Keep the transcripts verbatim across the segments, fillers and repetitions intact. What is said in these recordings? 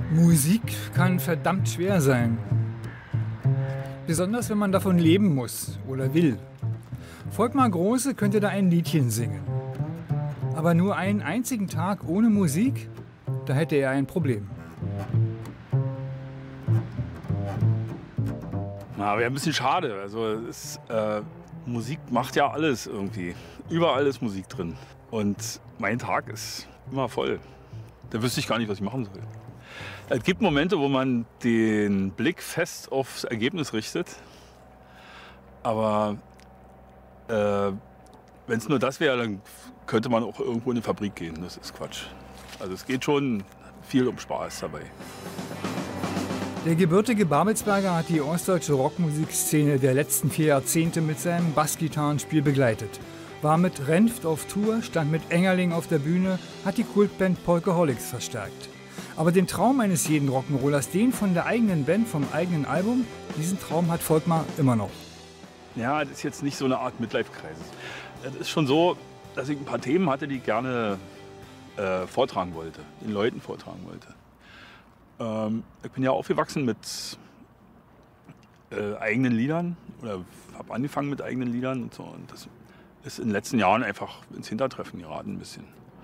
Musik kann verdammt schwer sein. Besonders wenn man davon leben muss oder will. Volkmar Große könnte da ein Liedchen singen. Aber nur einen einzigen Tag ohne Musik, da hätte er ein Problem. Na, wäre ein bisschen schade. Also es, äh, Musik macht ja alles irgendwie. Überall ist Musik drin. Und mein Tag ist immer voll. Da wüsste ich gar nicht, was ich machen soll. Es gibt Momente, wo man den Blick fest aufs Ergebnis richtet. Aber äh, wenn es nur das wäre, dann könnte man auch irgendwo in eine Fabrik gehen. Das ist Quatsch. Also es geht schon viel um Spaß dabei. Der gebürtige Babelsberger hat die ostdeutsche Rockmusikszene der letzten vier Jahrzehnte mit seinem Bassgitarrenspiel begleitet. War mit Renft auf Tour, stand mit Engerling auf der Bühne, hat die Kultband Polkaholics verstärkt. Aber den Traum eines jeden Rock'n'Rollers, den von der eigenen Band, vom eigenen Album, diesen Traum hat Volkmar immer noch. Ja, das ist jetzt nicht so eine Art Midlife-Crisis. Es ist schon so, dass ich ein paar Themen hatte, die ich gerne äh, vortragen wollte, den Leuten vortragen wollte. Ähm, ich bin ja aufgewachsen mit äh, eigenen Liedern oder habe angefangen mit eigenen Liedern und so. Und das ist in den letzten Jahren einfach ins Hintertreffen geraten ein bisschen.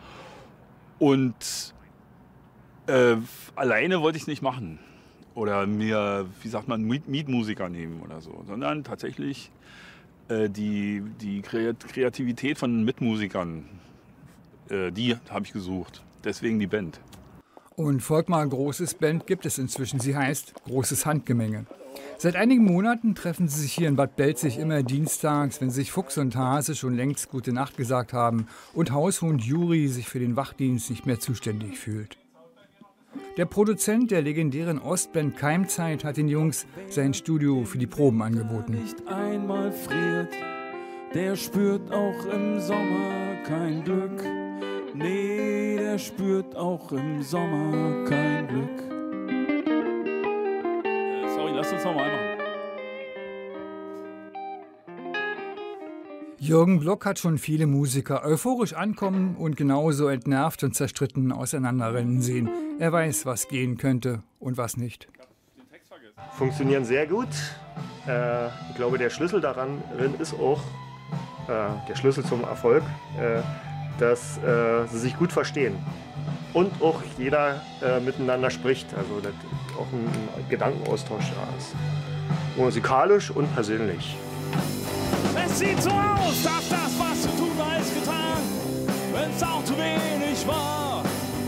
Und äh, alleine wollte ich es nicht machen oder mir, wie sagt man, Mietmusiker nehmen oder so, sondern tatsächlich äh, die, die Kreativität von Mitmusikern, äh, die habe ich gesucht. Deswegen die Band. Und Volkmar Großes Band gibt es inzwischen. Sie heißt Großes Handgemenge. Seit einigen Monaten treffen sie sich hier in Bad Belzig immer dienstags, wenn sich Fuchs und Hase schon längst Gute Nacht gesagt haben und Haushund Juri sich für den Wachdienst nicht mehr zuständig fühlt. Der Produzent der legendären Ostband Keimzeit hat den Jungs sein Studio für die Proben angeboten. Wer nicht einmal friert, der spürt auch im Sommer kein Glück. Nee, der spürt auch im Sommer kein Glück. Äh, sorry, lass uns nochmal machen. Jürgen Block hat schon viele Musiker euphorisch ankommen und genauso entnervt und zerstritten auseinanderrennen sehen. Er weiß, was gehen könnte und was nicht. Funktionieren sehr gut. Äh, ich glaube, der Schlüssel daran ist auch, äh, der Schlüssel zum Erfolg, äh, dass äh, sie sich gut verstehen und auch jeder äh, miteinander spricht, also dass auch ein Gedankenaustausch da ist. Musikalisch und persönlich. Es sieht so aus, dass das, was zu tun war, ist getan, wenn es auch zu wenig war.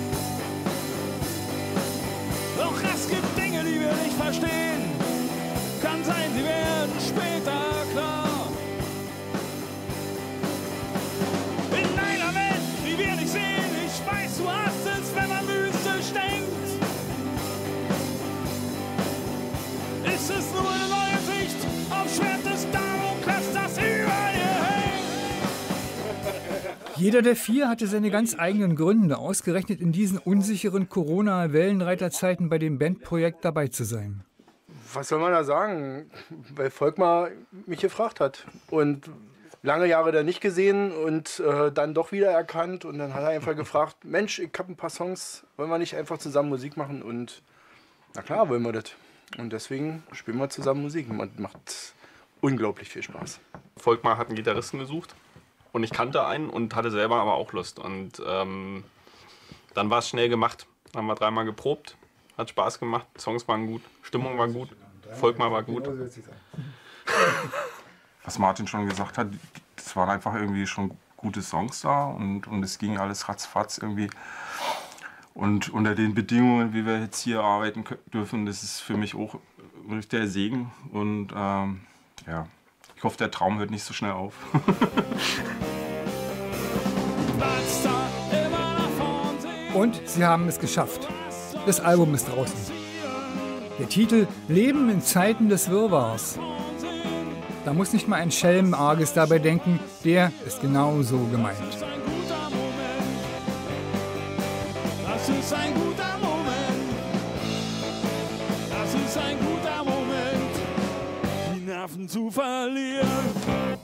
Doch es gibt Dinge, die wir nicht verstehen. Kann sein, sie werden später klar. In einer Welt, die wir nicht sehen, ich weiß, du hast es, wenn man mystisch denkt. Ist es nur eine neue Sicht auf Schwert des Damoklès, das über ihr hängt? Jeder der vier hatte seine ganz eigenen Gründe, ausgerechnet in diesen unsicheren Corona-Wellenreiterzeiten bei dem Bandprojekt dabei zu sein. Was soll man da sagen? Weil Volkmar mich gefragt hat und lange Jahre da nicht gesehen und äh, dann doch wieder erkannt und dann hat er einfach gefragt, Mensch, ich habe ein paar Songs, wollen wir nicht einfach zusammen Musik machen? Und na klar, wollen wir das. Und deswegen spielen wir zusammen Musik und macht unglaublich viel Spaß. Volkmar hat einen Gitarristen gesucht und ich kannte einen und hatte selber aber auch Lust. Und ähm, dann war es schnell gemacht. Dann haben wir dreimal geprobt, hat Spaß gemacht, Songs waren gut, Stimmung war gut, Volkmar war gut. Was Martin schon gesagt hat, es waren einfach irgendwie schon gute Songs da und, und es ging alles ratzfatz irgendwie. Und unter den Bedingungen, wie wir jetzt hier arbeiten dürfen, das ist für mich auch der Segen. Und ähm, ja, ich hoffe, der Traum hört nicht so schnell auf. Und sie haben es geschafft. Das Album ist draußen. Der Titel Leben in Zeiten des Wirrwarrs. Da muss nicht mal ein Schelm Arges dabei denken, der ist genau so gemeint. Das ist ein guter Moment. Das ist ein guter Moment, die Nerven zu verlieren.